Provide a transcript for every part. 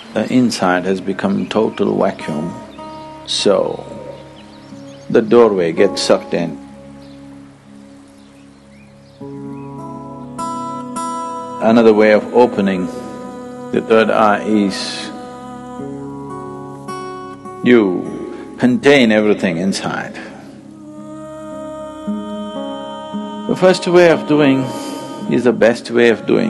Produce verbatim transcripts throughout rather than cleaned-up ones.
The inside has become total vacuum, so the doorway gets sucked in. Another way of opening the third eye is you contain everything inside. The first way of doing is the best way of doing.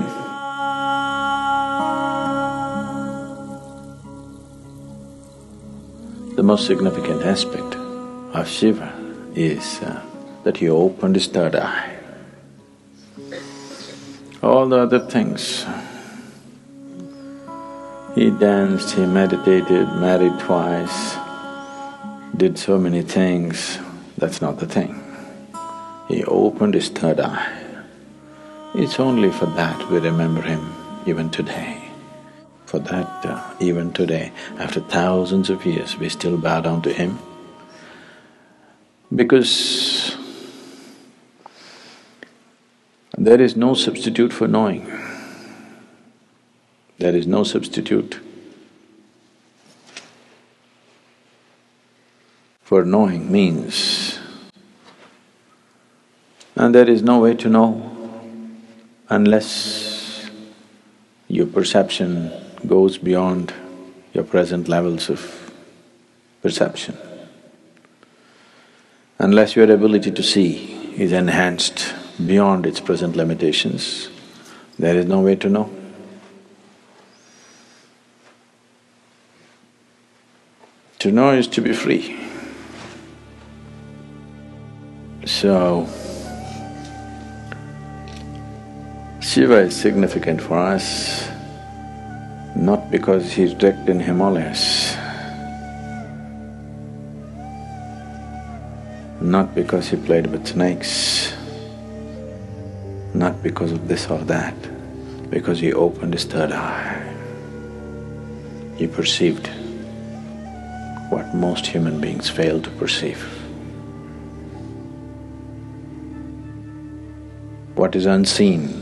The most significant aspect of Shiva is uh, that he opened his third eye. All the other things, he danced, he meditated, married twice, did so many things, that's not the thing. He opened his third eye. It's only for that we remember him even today. For that, uh, even today, after thousands of years, we still bow down to him. Because there is no substitute for knowing. There is no substitute for knowing means. And there is no way to know unless your perception goes beyond your present levels of perception. Unless your ability to see is enhanced beyond its present limitations, there is no way to know. To know is to be free. So, Shiva is significant for us not because he's wrecked in Himalayas, not because he played with snakes, not because of this or that, because he opened his third eye. He perceived what most human beings fail to perceive. What is unseen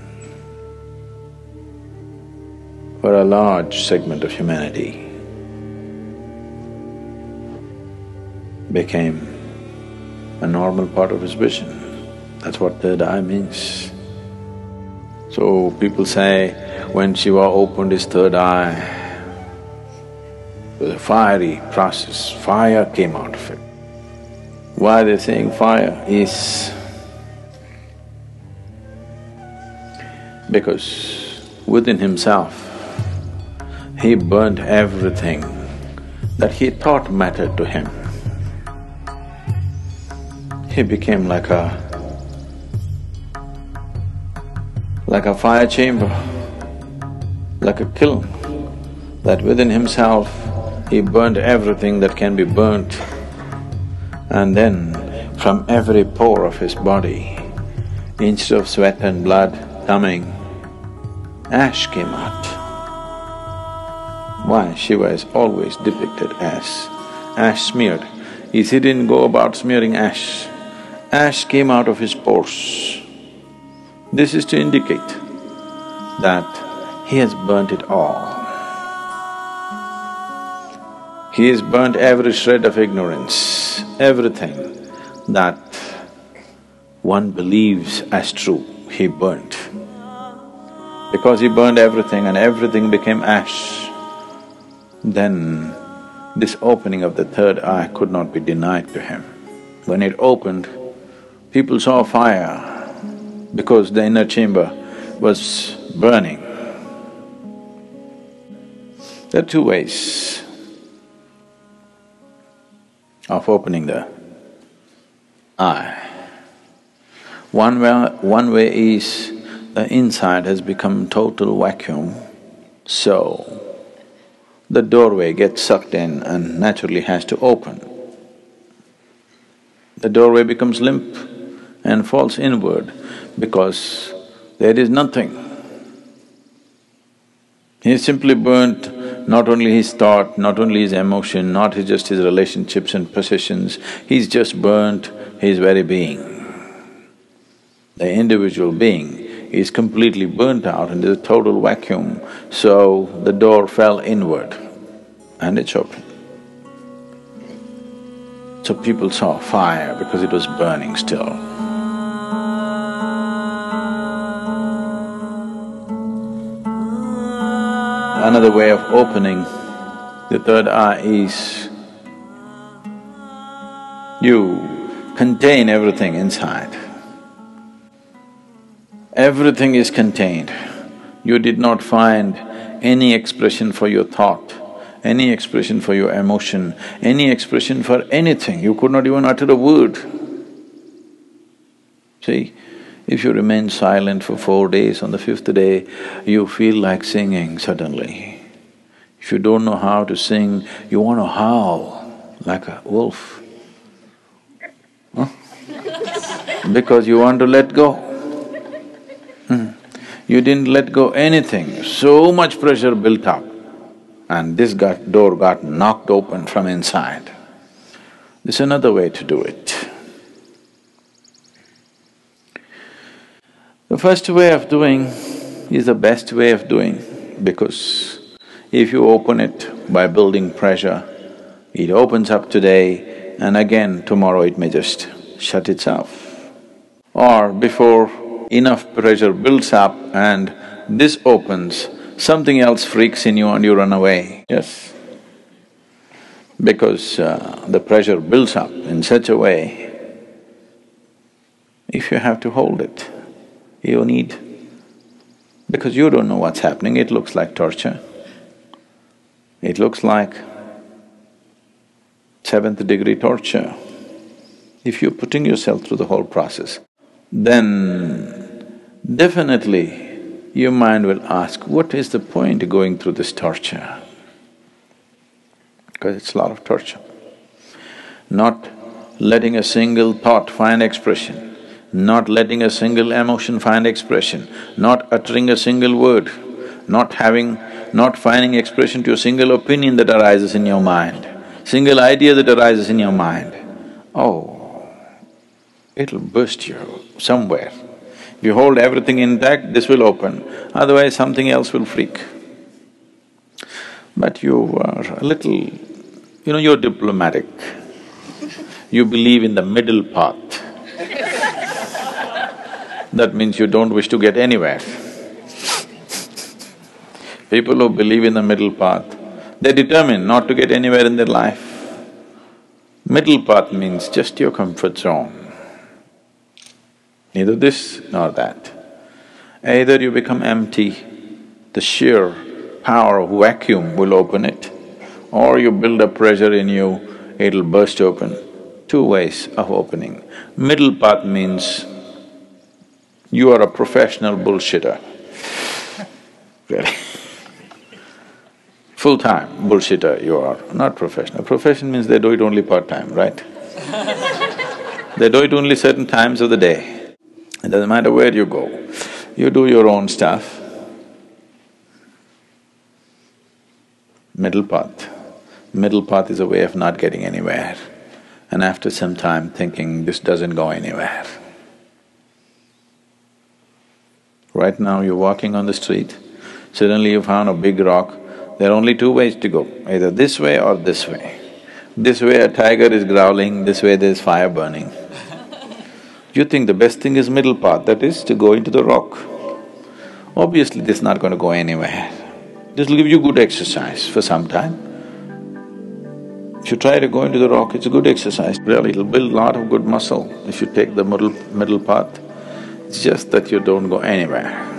for a large segment of humanity became a normal part of his vision. That's what third eye means. So people say, when Shiva opened his third eye, it was a fiery process, fire came out of it. Why they're saying fire is because within himself, he burnt everything that he thought mattered to him. He became like a… like a fire chamber, like a kiln, that within himself he burnt everything that can be burnt, and then from every pore of his body, instead of sweat and blood coming, ash came out. Why? Shiva is always depicted as ash smeared. He didn't go about smearing ash. Ash came out of his pores. This is to indicate that he has burnt it all. He has burnt every shred of ignorance, everything that one believes as true, he burnt. Because he burned everything and everything became ash, then this opening of the third eye could not be denied to him. When it opened, people saw fire because the inner chamber was burning. There are two ways of opening the eye. One way, one way is the inside has become total vacuum, so the doorway gets sucked in and naturally has to open. The doorway becomes limp and falls inward because there is nothing. He simply burnt not only his thought, not only his emotion, not his just his relationships and possessions, he's just burnt his very being. The individual being is completely burnt out and there's a total vacuum, so the door fell inward and it's open. So people saw fire because it was burning still. Another way of opening the third eye is you contain everything inside. Everything is contained. You did not find any expression for your thought, any expression for your emotion, any expression for anything. You could not even utter a word. See, if you remain silent for four days, on the fifth day, you feel like singing suddenly. If you don't know how to sing, you want to howl like a wolf. Huh? Because you want to let go. Hmm. You didn't let go anything, so much pressure built up, and this got… door got knocked open from inside. There's another way to do it. The first way of doing is the best way of doing, because if you open it by building pressure, it opens up today and again tomorrow it may just shut itself. Or before enough pressure builds up and this opens, something else freaks in you and you run away, yes. Because uh, the pressure builds up in such a way, if you have to hold it, you need… because you don't know what's happening, it looks like torture. It looks like seventh degree torture. If you're putting yourself through the whole process, then definitely your mind will ask, what is the point of going through this torture? Because it's a lot of torture. Not letting a single thought find expression, not letting a single emotion find expression, not uttering a single word, not having… not finding expression to a single opinion that arises in your mind, single idea that arises in your mind. Oh, it'll burst you somewhere. If you hold everything intact, this will open, otherwise something else will freak. But you are a little… you know, you're diplomatic. You believe in the middle path. That means you don't wish to get anywhere. People who believe in the middle path, they're determined not to get anywhere in their life. Middle path means just your comfort zone. Neither this nor that. Either you become empty, the sheer power of vacuum will open it, or you build up pressure in you, it'll burst open. Two ways of opening. Middle path means you are a professional bullshitter. Really. Full-time bullshitter you are, not professional. Profession means they do it only part-time, right? They do it only certain times of the day. It doesn't matter where you go, you do your own stuff. Middle path. Middle path is a way of not getting anywhere, and after some time thinking, this doesn't go anywhere. Right now you're walking on the street, suddenly you found a big rock. There are only two ways to go, either this way or this way. This way a tiger is growling, this way there's fire burning. You think the best thing is middle path, that is to go into the rock. Obviously this is not going to go anywhere. This will give you good exercise for some time. If you try to go into the rock, it's a good exercise, really, it'll build a lot of good muscle if you take the middle… middle path. It's just that you don't go anywhere.